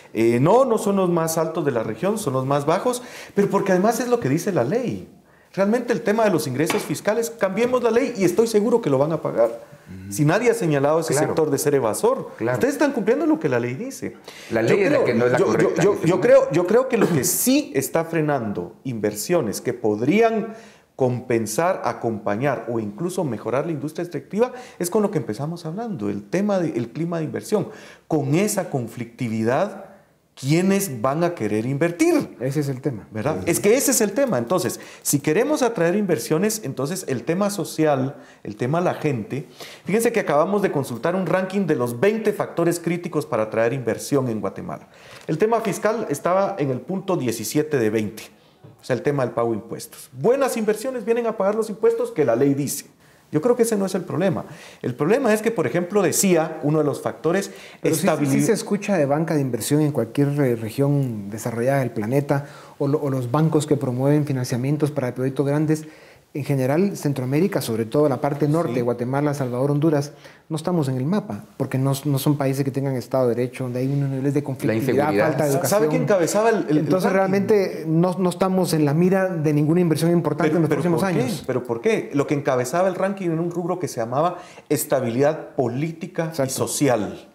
no son los más altos de la región, son los más bajos, pero porque además es lo que dice la ley. Realmente el tema de los ingresos fiscales, cambiemos la ley y estoy seguro que lo van a pagar. Si nadie ha señalado ese Claro. sector de ser evasor, Claro. ustedes están cumpliendo lo que la ley dice. La ley es la que no es la correcta en ese momento. Yo creo que lo que sí está frenando inversiones que podrían compensar, acompañar o incluso mejorar la industria extractiva es con lo que empezamos hablando, el tema del clima de inversión. Con esa conflictividad, ¿quiénes van a querer invertir? Ese es el tema. ¿Verdad? Es que ese es el tema. Entonces, si queremos atraer inversiones, entonces el tema social, el tema la gente. Fíjense que acabamos de consultar un ranking de los 20 factores críticos para atraer inversión en Guatemala. El tema fiscal estaba en el punto 17 de 20. O sea, el tema del pago de impuestos. Buenas inversiones vienen a pagar los impuestos que la ley dice. Yo creo que ese no es el problema. El problema es que, por ejemplo, decía uno de los factores, Pero sí se escucha de banca de inversión en cualquier región desarrollada del planeta o los bancos que promueven financiamientos para proyectos grandes. En general, Centroamérica, sobre todo la parte norte, Sí. Guatemala, Salvador, Honduras, no estamos en el mapa porque no son países que tengan Estado de Derecho, donde hay unos niveles de conflictividad, inseguridad. falta de educación. ¿Sabe quién encabezaba el Entonces, ranking? realmente no estamos en la mira de ninguna inversión importante en los próximos ¿por qué? años. ¿Pero por qué? Lo que encabezaba el ranking en un rubro que se llamaba estabilidad política y Exacto. social.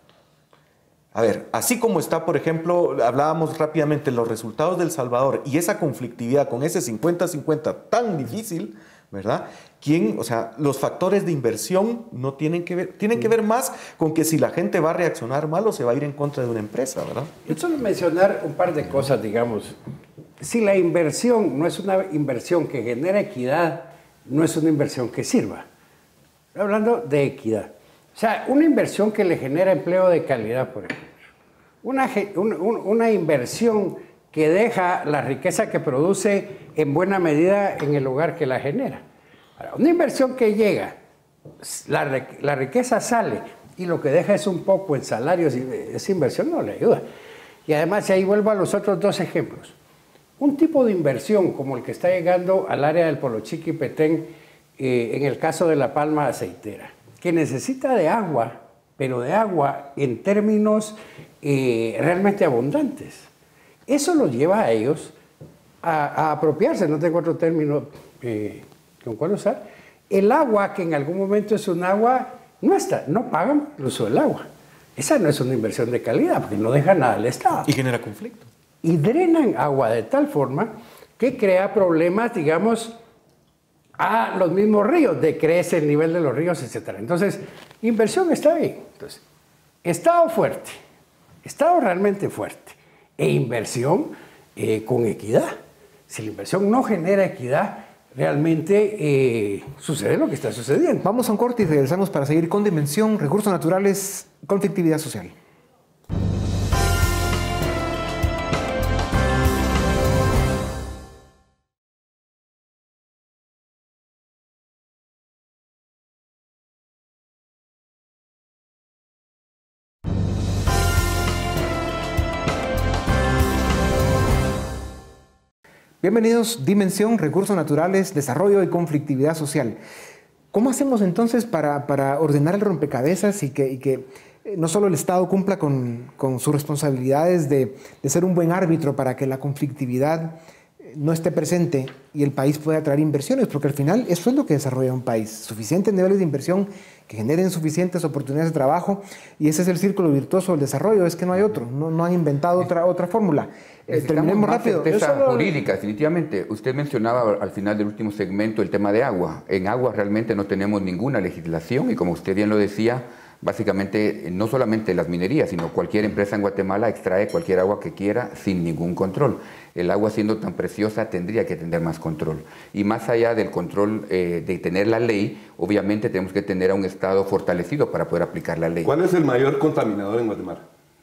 A ver, así como está, por ejemplo, hablábamos rápidamente los resultados del Salvador y esa conflictividad con ese 50-50 tan difícil, ¿verdad? O sea, los factores de inversión no tienen que ver más con que si la gente va a reaccionar mal o se va a ir en contra de una empresa, ¿verdad? Yo solo mencionar un par de cosas, digamos. Si la inversión no es una inversión que genera equidad, no es una inversión que sirva. Estoy hablando de equidad. O sea, una inversión que le genera empleo de calidad, por ejemplo. Una inversión que deja la riqueza que produce en buena medida en el lugar que la genera. Ahora, una inversión que llega, la riqueza sale y lo que deja es un poco en salarios, y esa inversión no le ayuda. Y además, ahí vuelvo a los otros dos ejemplos. Un tipo de inversión como el que está llegando al área del Polochiqui y Petén, en el caso de la palma aceitera, que necesita de agua, pero de agua en términos realmente abundantes. Eso los lleva a ellos a apropiarse, no tengo otro término con cuál usar, el agua que en algún momento es un agua nuestra, no pagan el uso del agua. Esa no es una inversión de calidad, porque no deja nada al Estado. Y genera conflicto. Y drenan agua de tal forma que crea problemas, digamos, a los mismos ríos, decrece el nivel de los ríos, etc. Entonces, inversión está bien. Entonces, Estado fuerte, Estado realmente fuerte, e inversión con equidad. Si la inversión no genera equidad, realmente sucede lo que está sucediendo. Vamos a un corte y regresamos para seguir con Dimensión, Recursos Naturales, Conflictividad Social. Bienvenidos, Dimensión, Recursos Naturales, Desarrollo y Conflictividad Social. ¿Cómo hacemos entonces para ordenar el rompecabezas y que no solo el Estado cumpla con sus responsabilidades de ser un buen árbitro para que la conflictividad no esté presente y el país pueda atraer inversiones, porque al final eso es lo que desarrolla un país, suficientes niveles de inversión que generen suficientes oportunidades de trabajo, y ese es el círculo virtuoso del desarrollo, es que no hay otro, no han inventado otra fórmula. Terminemos rápido. Certeza jurídica, definitivamente. Usted mencionaba al final del último segmento el tema de agua. En agua realmente no tenemos ninguna legislación y como usted bien lo decía, básicamente no solamente las minerías, sino cualquier empresa en Guatemala extrae cualquier agua que quiera sin ningún control. El agua siendo tan preciosa tendría que tener más control. Y más allá del control de tener la ley, obviamente tenemos que tener a un Estado fortalecido para poder aplicar la ley. ¿Cuál es el mayor contaminador en Guatemala?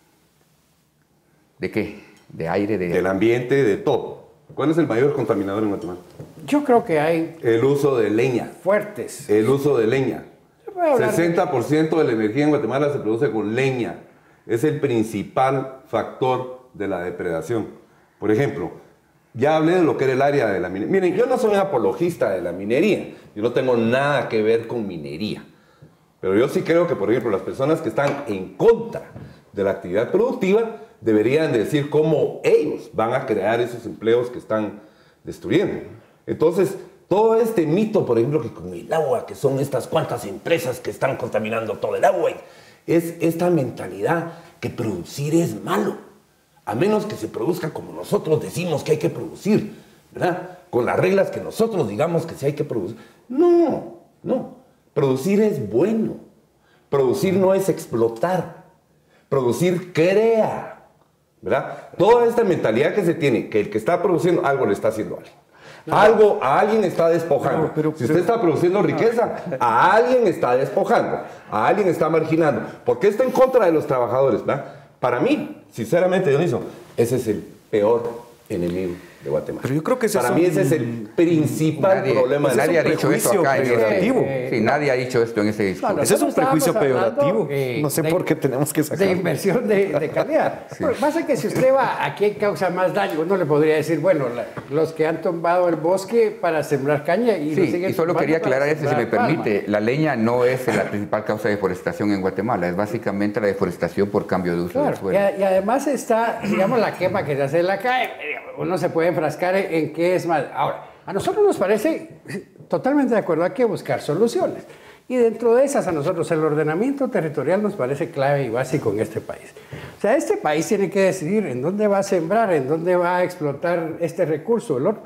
¿De qué? ¿De aire? Del ambiente, de todo. ¿Cuál es el mayor contaminador en Guatemala? Yo creo que hay El uso de leña. fuertes. El uso de leña. Voy a hablar 60% de la energía en Guatemala se produce con leña. Es el principal factor de la depredación. Por ejemplo, ya hablé de lo que era el área de la minería. Miren, yo no soy un apologista de la minería. Yo no tengo nada que ver con minería. Pero yo sí creo que, por ejemplo, las personas que están en contra de la actividad productiva deberían decir cómo ellos van a crear esos empleos que están destruyendo. Entonces, todo este mito, por ejemplo, que con el agua, que son estas cuantas empresas que están contaminando todo el agua, es esta mentalidad que producir es malo, a menos que se produzca como nosotros decimos que hay que producir, ¿verdad? Con las reglas que nosotros digamos que sí hay que producir. No, no. Producir es bueno. Producir no es explotar. Producir crea, ¿verdad? Toda esta mentalidad que se tiene, que el que está produciendo algo le está haciendo a alguien. A alguien está despojando. Si usted está produciendo riqueza, a alguien está despojando, a alguien está marginando. ¿Por qué está en contra de los trabajadores? ¿Verdad? Para mí, sinceramente, Dionisio, ese es el peor enemigo de Guatemala. Pero yo creo que para mí ese es el principal problema. Nadie ha dicho esto acá. Sí, nadie ha dicho esto en ese discurso. Ese es un prejuicio peyorativo. No sé por qué tenemos que sacar. De inversión de calidad. Sí. Bueno, pasa que si usted va a quién causa más daño, uno le podría decir, bueno, los que han tumbado el bosque para sembrar caña y sí, y solo quería aclarar esto, si me permite. La leña no es la principal causa de deforestación en Guatemala, es básicamente la deforestación por cambio de uso del suelo. Y además está, digamos, la quema que se hace en la calle. Uno se puede enfrascar en qué es más. Ahora, a nosotros nos parece totalmente de acuerdo, hay que buscar soluciones. Y dentro de esas, a nosotros el ordenamiento territorial nos parece clave y básico en este país. O sea, este país tiene que decidir en dónde va a sembrar, en dónde va a explotar este recurso, el otro.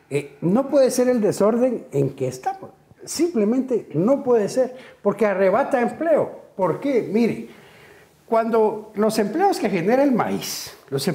No puede ser el desorden en que estamos. Simplemente no puede ser, porque arrebata empleo. ¿Por qué? Mire, cuando los empleos que genera el maíz,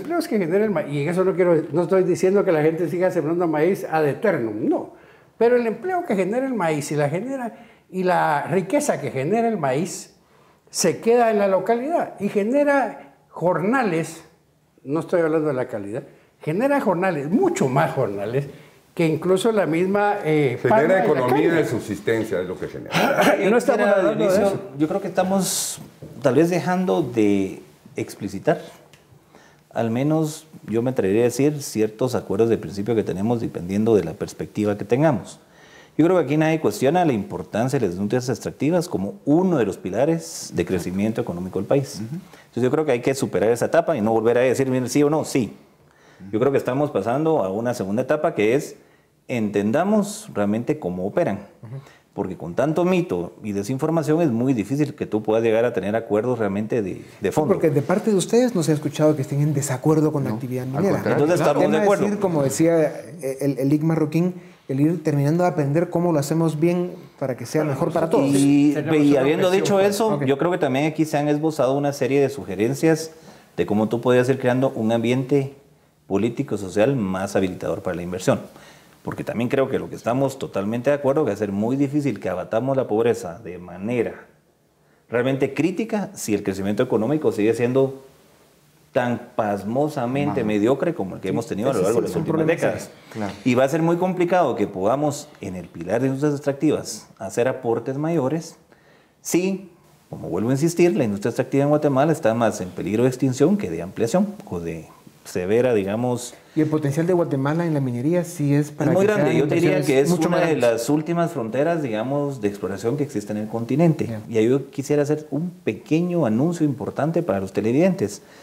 y en eso no estoy diciendo que la gente siga sembrando maíz ad eternum, no, pero el empleo que genera el maíz y la riqueza que genera el maíz se queda en la localidad y genera jornales, no estoy hablando de la calidad, genera jornales, mucho más jornales, que incluso la misma... genera economía de subsistencia, es lo que genera. Y no estamos hablando de eso. Yo creo que estamos tal vez dejando de explicitar, al menos yo me atrevería a decir, ciertos acuerdos de principio que tenemos dependiendo de la perspectiva que tengamos. Yo creo que aquí nadie cuestiona la importancia de las industrias extractivas como uno de los pilares de crecimiento económico del país. Entonces yo creo que hay que superar esa etapa y no volver a decir sí o no, sí. Yo creo que estamos pasando a una segunda etapa que es entendamos realmente cómo operan. Porque con tanto mito y desinformación es muy difícil que tú puedas llegar a tener acuerdos realmente de fondo. Porque de parte de ustedes no se ha escuchado que estén en desacuerdo con la actividad minera. Entonces estamos de acuerdo. Decir, como decía el IC Marroquín, el ir terminando de aprender cómo lo hacemos bien para que sea mejor para todos. Y habiendo dicho eso, yo creo que también aquí se han esbozado una serie de sugerencias de cómo tú podías ir creando un ambiente político, social más habilitador para la inversión. Porque también creo que lo que estamos totalmente de acuerdo que va a ser muy difícil que abatamos la pobreza de manera realmente crítica si el crecimiento económico sigue siendo tan pasmosamente mediocre como el que hemos tenido a lo largo de las últimas décadas. Claro. Y va a ser muy complicado que podamos en el pilar de industrias extractivas hacer aportes mayores si, como vuelvo a insistir, la industria extractiva en Guatemala está más en peligro de extinción que de ampliación o de severa, digamos... Y el potencial de Guatemala en la minería sí es para... Es muy grande, yo diría que es una de las últimas fronteras, digamos, de exploración que existe en el continente. Y ahí yo quisiera hacer un pequeño anuncio importante para los televidentes.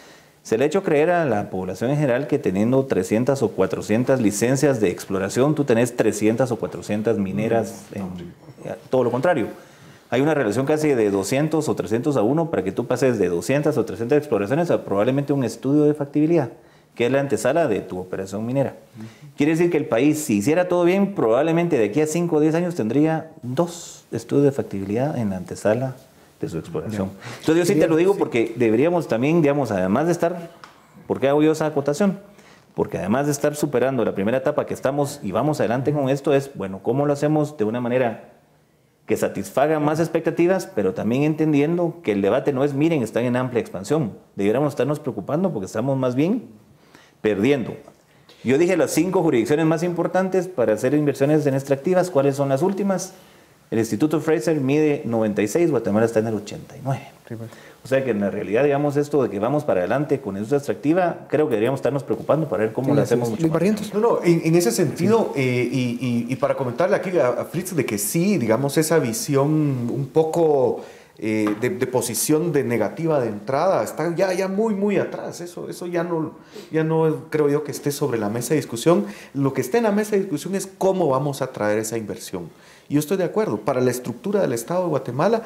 Se le ha hecho creer a la población en general que teniendo 300 o 400 licencias de exploración, tú tenés 300 o 400 mineras. Todo lo contrario. Hay una relación casi de 200 o 300 a 1 para que tú pases de 200 o 300 exploraciones a probablemente un estudio de factibilidad, que es la antesala de tu operación minera. Quiere decir que el país, si hiciera todo bien, probablemente de aquí a 5 o 10 años tendría 2 estudios de factibilidad en la antesala de su exploración. Entonces yo sí te lo digo porque deberíamos también, digamos, además de estar, ¿por qué hago yo esa acotación? Porque además de estar superando la primera etapa que estamos y vamos adelante con esto es, bueno, ¿cómo lo hacemos de una manera que satisfaga más expectativas, pero también entendiendo que el debate no es, miren, están en amplia expansión? Deberíamos estarnos preocupando porque estamos más bien perdiendo. Yo dije las 5 jurisdicciones más importantes para hacer inversiones en extractivas. ¿Cuáles son las últimas? El Instituto Fraser mide 96, Guatemala está en el 89. O sea que en la realidad, digamos, esto de que vamos para adelante con industria extractiva, creo que deberíamos estarnos preocupando para ver cómo lo hacemos mucho más. No, en ese sentido, y para comentarle aquí a Fritz de que sí, digamos, esa visión un poco de posición de negativa de entrada está ya muy atrás. Eso ya no creo yo que esté sobre la mesa de discusión. Lo que está en la mesa de discusión es cómo vamos a traer esa inversión. Yo estoy de acuerdo. Para la estructura del Estado de Guatemala,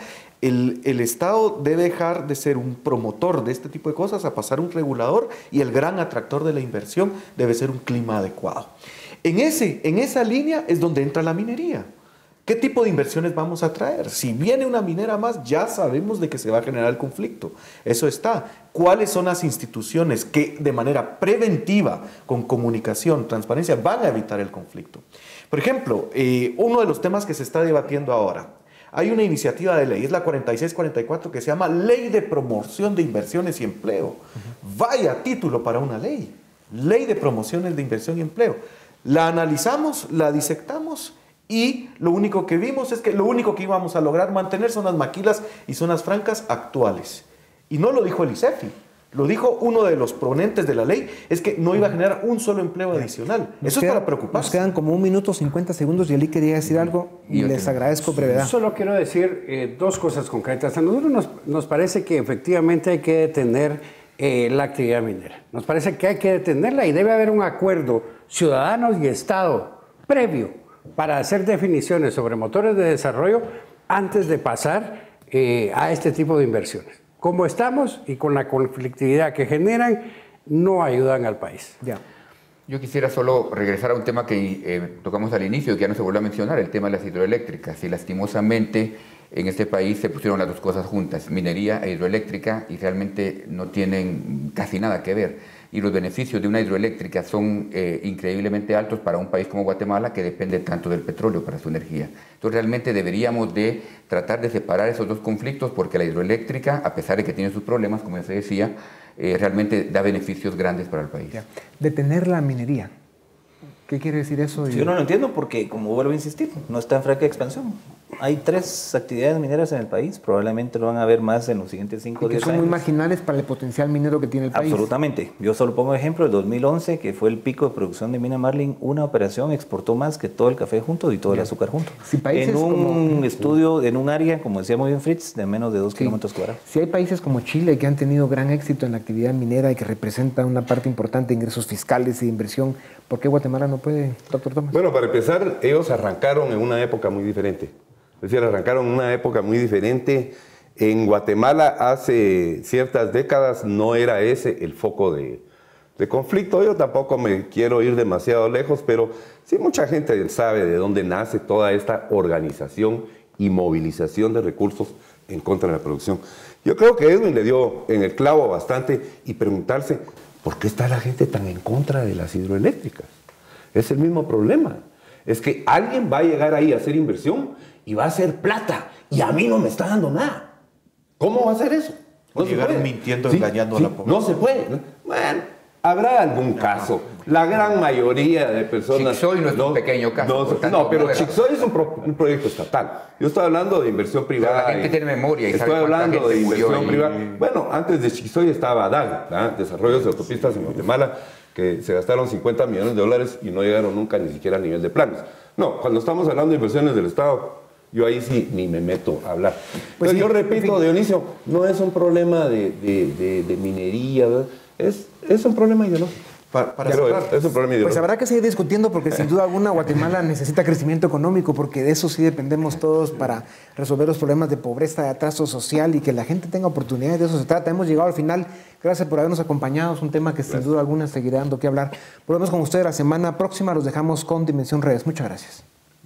el Estado debe dejar de ser un promotor de este tipo de cosas a pasar un regulador, y el gran atractor de la inversión debe ser un clima adecuado. En esa línea es donde entra la minería. ¿Qué tipo de inversiones vamos a traer? Si viene una minera más, ya sabemos de que se va a generar el conflicto. Eso está. ¿Cuáles son las instituciones que de manera preventiva, con comunicación, transparencia, van a evitar el conflicto? Por ejemplo, uno de los temas que se está debatiendo ahora, hay una iniciativa de ley, es la 4644, que se llama Ley de Promoción de Inversiones y Empleo. Vaya título para una ley. Ley de Promociones de Inversión y Empleo. La analizamos, la disectamos, y lo único que vimos es que lo único que íbamos a lograr mantener son las maquilas y zonas francas actuales. Y no lo dijo el ICEFI, lo dijo uno de los proponentes de la ley, es que no iba a generar un solo empleo adicional. Eso es para preocuparse. Nos quedan como 1 minuto 50 segundos y Eli quería decir algo y les agradezco brevedad. Solo quiero decir 2 cosas concretas. A nosotros nos parece que efectivamente hay que detener la actividad minera. Nos parece que hay que detenerla y debe haber un acuerdo ciudadanos y Estado previo para hacer definiciones sobre motores de desarrollo antes de pasar a este tipo de inversiones. Como estamos y con la conflictividad que generan, no ayudan al país. Ya. Yo quisiera solo regresar a un tema que tocamos al inicio y que ya no se volvió a mencionar, el tema de las hidroeléctricas. Y lastimosamente en este país se pusieron las 2 cosas juntas, minería e hidroeléctrica, y realmente no tienen casi nada que ver. Y los beneficios de una hidroeléctrica son increíblemente altos para un país como Guatemala, que depende tanto del petróleo para su energía. Entonces realmente deberíamos de tratar de separar esos 2 conflictos, porque la hidroeléctrica, a pesar de que tiene sus problemas, como ya se decía, realmente da beneficios grandes para el país. Ya. Detener la minería. ¿Qué quiere decir eso? Yo no lo entiendo porque, como vuelvo a insistir, no está en franca expansión. Hay 3 actividades mineras en el país, probablemente lo van a ver más en los siguientes 5 o 10 años. Que son muy marginales para el potencial minero que tiene el país. Absolutamente. Yo solo pongo ejemplo el 2011, que fue el pico de producción de Mina Marlin. Una operación exportó más que todo el café junto y todo el azúcar junto. Si en un estudio, en un área, como decía muy bien Fritz, de menos de 2 kilómetros cuadrados. Si hay países como Chile que han tenido gran éxito en la actividad minera y que representan una parte importante de ingresos fiscales y de inversión, ¿por qué Guatemala no puede, doctor Tomás? Bueno, para empezar, ellos arrancaron en una época muy diferente. Es decir, arrancaron en una época muy diferente. En Guatemala hace ciertas décadas no era ese el foco de conflicto. Yo tampoco me quiero ir demasiado lejos, pero sí mucha gente sabe de dónde nace toda esta organización y movilización de recursos en contra de la producción. Yo creo que Edwin le dio en el clavo bastante, y preguntarse, ¿por qué está la gente tan en contra de las hidroeléctricas? Es el mismo problema. Es que alguien va a llegar ahí a hacer inversión y va a hacer plata, y a mí no me está dando nada. ¿Cómo va a hacer eso? No llegaron mintiendo, engañando a la población. No se puede. Bueno, habrá algún caso. La gran mayoría de personas... Chixoy no es un pequeño caso. No, pero Chixoy es un proyecto estatal. Yo estoy hablando de inversión privada. La gente tiene memoria y estoy sabe hablando de inversión privada. Y... Bueno, antes de Chixoy estaba DAG, Desarrollos de Autopistas en Guatemala, que se gastaron $50 millones y no llegaron nunca ni siquiera a nivel de planes. No, cuando estamos hablando de inversiones del Estado, yo ahí sí ni me meto a hablar. Pues sí, yo repito, Dionisio, no es un problema de minería, ¿verdad? Es un problema ideológico. Para Pero es un problema ideológico. Pues habrá que seguir discutiendo porque sin duda alguna Guatemala necesita crecimiento económico porque de eso sí dependemos todos para resolver los problemas de pobreza, de atraso social y que la gente tenga oportunidades, de eso se trata. Hemos llegado al final, gracias por habernos acompañado, es un tema que sin duda alguna seguirá dando que hablar. Volvemos con ustedes la semana próxima, los dejamos con Dimensión Redes. Muchas gracias.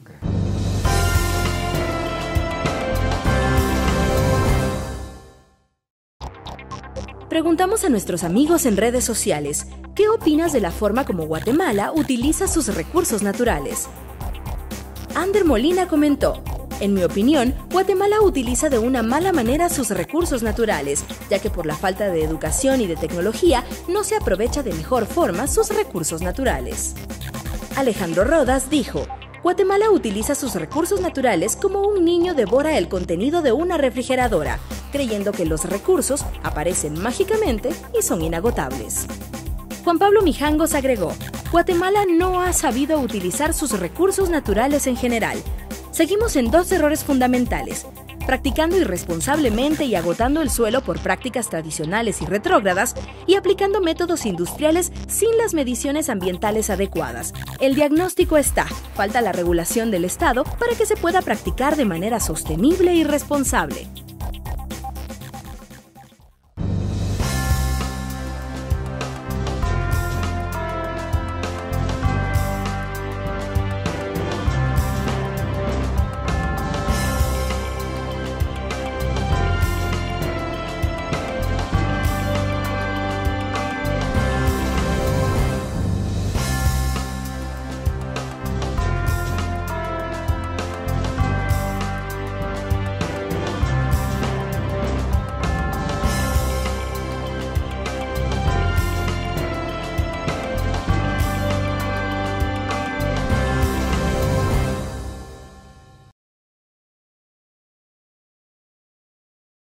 Preguntamos a nuestros amigos en redes sociales, ¿qué opinas de la forma como Guatemala utiliza sus recursos naturales? Ander Molina comentó, en mi opinión, Guatemala utiliza de una mala manera sus recursos naturales, ya que por la falta de educación y de tecnología no se aprovecha de mejor forma sus recursos naturales. Alejandro Rodas dijo, Guatemala utiliza sus recursos naturales como un niño devora el contenido de una refrigeradora, creyendo que los recursos aparecen mágicamente y son inagotables. Juan Pablo Mijangos agregó, Guatemala no ha sabido utilizar sus recursos naturales en general. Seguimos en 2 errores fundamentales, practicando irresponsablemente y agotando el suelo por prácticas tradicionales y retrógradas y aplicando métodos industriales sin las mediciones ambientales adecuadas. El diagnóstico está, falta la regulación del Estado para que se pueda practicar de manera sostenible y responsable.